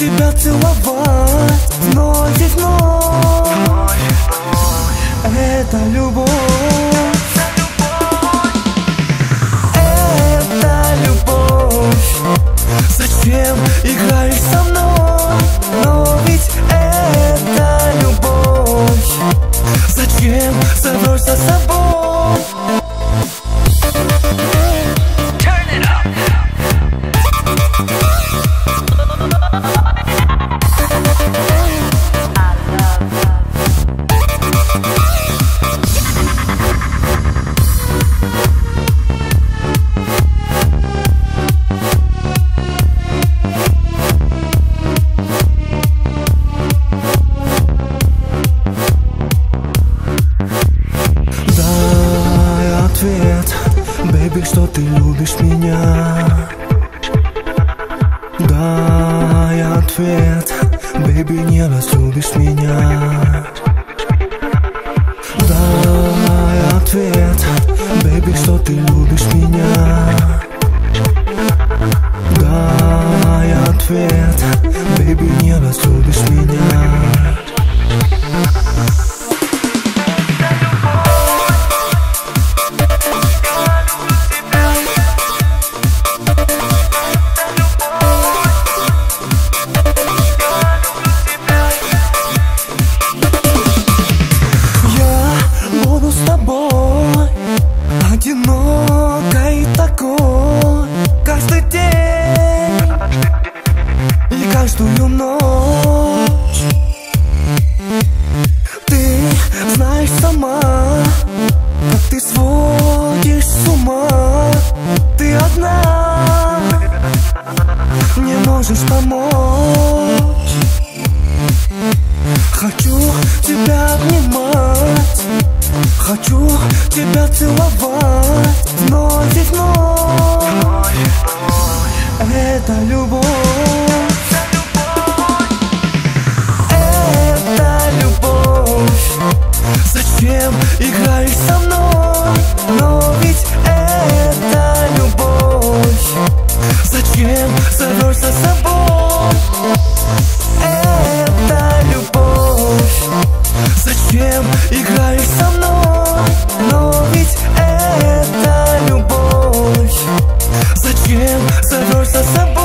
тебя целовать вновь и вновь. Это любовь. Это любовь. Зачем играешь со мной? Но ведь это любовь. Зачем зовешься собой? Бэйби, что ты любишь меня. Дай ответ, бэйби, не разлюбишь меня. Дай ответ, бэйби, что ты любишь меня. Дай ответ, бэйби, не разлюбишь меня. Одинокой такой каждый день и каждую ночь. Ты знаешь сама, как ты сводишь с ума. Ты одна не можешь помочь. Хочу тебя обнимать, хочу тебя целовать вновь и вновь. Это любовь. Это любовь. Зачем играешь со мной? Но ведь это любовь. Зачем зовешься собой? Это любовь. Зачем играешь со мной? Но ведь это любовь. Зачем зовешься собой?